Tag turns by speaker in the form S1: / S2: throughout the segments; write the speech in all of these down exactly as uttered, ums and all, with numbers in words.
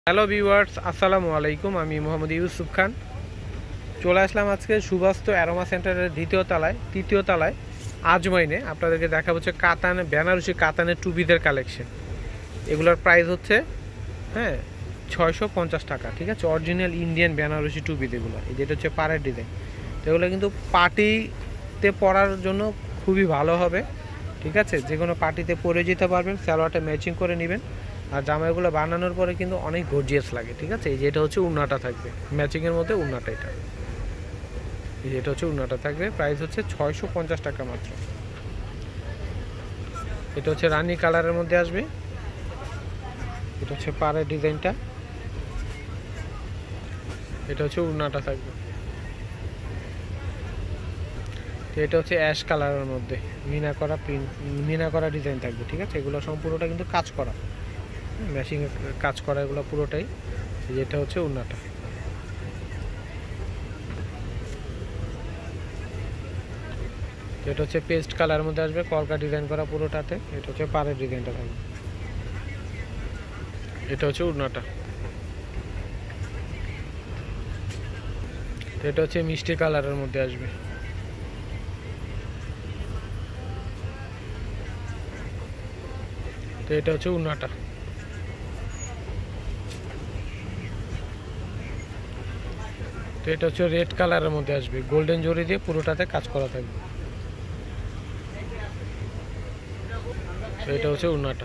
S1: Hello viewers, আসসালামু আলাইকুম। আমি মোহাম্মদ ইউসুফ খান চলে আসলাম আজকে সুবাস্তু অ্যারোমা সেন্টারের দ্বিতীয় তলায় তৃতীয় তলায় আজমাইনে। আপনাদেরকে দেখা হচ্ছে কাতান বেনারসি কাতানের টুপিদের কালেকশন। এগুলোর প্রাইস হচ্ছে হ্যাঁ ছয়শো পঞ্চাশ টাকা। ঠিক আছে, অরিজিনাল ইন্ডিয়ান বেনারসি টুপি এগুলো। এই যেটা হচ্ছে পাড়ের ডিজাইন, তো এগুলো কিন্তু পার্টিতে পরার জন্য খুবই ভালো হবে। ঠিক আছে, যে কোনো পার্টিতে পরে যেতে পারবেন, সালোয়ারটা ম্যাচিং করে নেবেন। আর জামাইগুলো বানানোর পরে কিন্তু অনেক গর্জিয়াস লাগে। ঠিক আছে, এই যে এটা হচ্ছে উন্নাটা থাকবে ম্যাচিংয়ের মধ্যে, উন্নাটা এটা এই যে এটা হচ্ছে উন্নাটা থাকবে। প্রাইস হচ্ছে ছয়শো পঞ্চাশ টাকা মাত্র। এটা হচ্ছে রানী কালারের মধ্যে আসবে। এটা হচ্ছে পাড়ের ডিজাইনটা, এটা হচ্ছে উন্নাটা থাকবে। তো এটা হচ্ছে অ্যাশ কালারের মধ্যে মিনা করা প্রিন্ট মিনা করা ডিজাইন থাকবে। ঠিক আছে, এগুলো সম্পূর্ণটা কিন্তু কাজ করা, ম্যাচিং কাজ করা এগুলো পুরোটাই। যেটা হচ্ছে উন্নাটা। এটা হচ্ছে পেস্ট কালারের মধ্যে আসবে, কলকা ডিজাইন করা পুরোটাতে। এটা হচ্ছে পাড়ের ডিজাইনটা থাকবে। এটা হচ্ছে উন্নাটা। এটা হচ্ছে মিষ্টি কালারের মধ্যে আসবে। তো এটা হচ্ছে উন্নাটা। তো এটা হচ্ছে রেড কালারের মধ্যে আসবে, গোল্ডেন জরি দিয়ে পুরোটাতে কাজ করা থাকবে। তো এটা হচ্ছে উন্নাটা।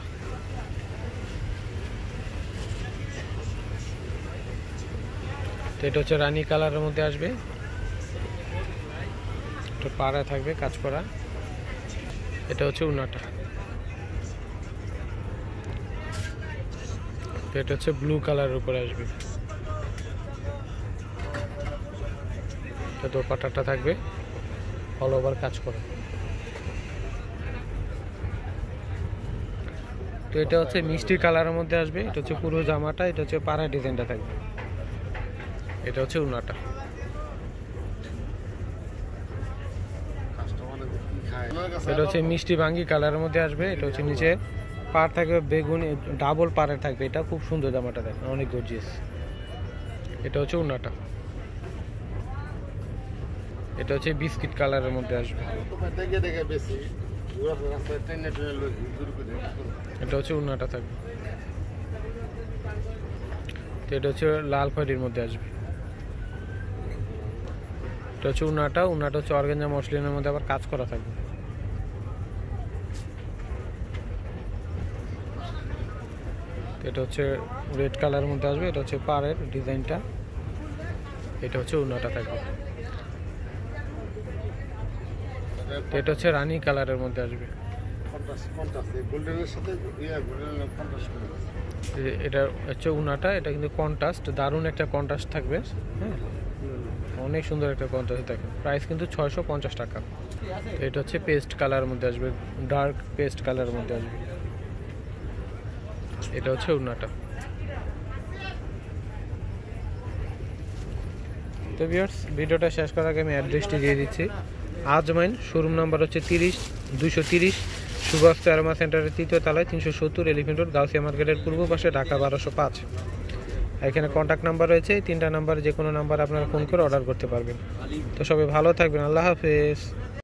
S1: তো এটা হচ্ছে রানী কালারের মধ্যে আসবে, এটা পাড়া থাকবে কাজ করা। এটা হচ্ছে উন্নাটা। তো এটা হচ্ছে ব্লু কালারের উপরে আসবে। তো দোপাট্টাটা থাকবে অল ওভার কাজ করা। তো এটা হচ্ছে মিষ্টি কালারের মধ্যে আসবে। এটা হচ্ছে পুরো জামাটা, এটা হচ্ছে পাড়া ডিজাইনটা থাকবে। এটা হচ্ছে উন্নাটা। এটা হচ্ছে মিষ্টি বাঙ্গি কালারের মধ্যে আসবে। এটা হচ্ছে নিচে পাড় থাকবে বেগুনি, ডাবল পাড়ের থাকবে। এটা খুব সুন্দর জামাটা, দেখেন অনেক গর্জিয়াস। এটা হচ্ছে উন্নাটা। এটা হচ্ছে বিস্কিট কালারের মধ্যে আসবে। এটা হচ্ছে উন্নাটা থাকবে। তো এটা হচ্ছে লাল খয়েরির মধ্যে আসবে। এটা হচ্ছে উন্নাটা। উন্নাটা হচ্ছে অর্গানজা মসলিনের মধ্যে আবার কাজ করা থাকবে। এটা হচ্ছে রেড কালারের মধ্যে আসবে। এটা হচ্ছে পাড়ের ডিজাইনটা। এটা হচ্ছে উন্নাটা থাকবে। এটা হচ্ছে রানী কালারের মধ্যে আসবে। এটা হচ্ছে উন্নাটা। এটা কিন্তু কন্ট্রাস্ট, দারুণ একটা কন্ট্রাস্ট থাকবে। হ্যাঁ, অনেক সুন্দর একটা কন্ট্রাস্ট দেখেন। প্রাইস কিন্তু ছয়শো পঞ্চাশ টাকা। এটা হচ্ছে পেস্ট কালারের মধ্যে আসবে, ডার্ক পেস্ট কালারের মধ্যে আসবে। এটা হচ্ছে উন্নাটা। তো ভিউয়ার্স, ভিডিওটা শেষ করার আগে আমি অ্যাড্রেসটি দিয়ে দিচ্ছি। আজমাইন শোরুম নাম্বার হচ্ছে তিরিশ দুইশো তিরিশ সুবাস্তু অ্যারোমা সেন্টারের তৃতীয় তলায় তিনশো সত্তর এলিফেন্ট রোড, গাউসিয়া মার্কেটের পূর্ব পাশে, ঢাকা বারোশো পাঁচ। এখানে কন্ট্যাক্ট নাম্বার রয়েছে, এই তিনটা নাম্বার যে কোনো নাম্বার আপনারা ফোন করে অর্ডার করতে পারবেন। তো সবাই ভালো থাকবেন, আল্লাহ হাফেজ।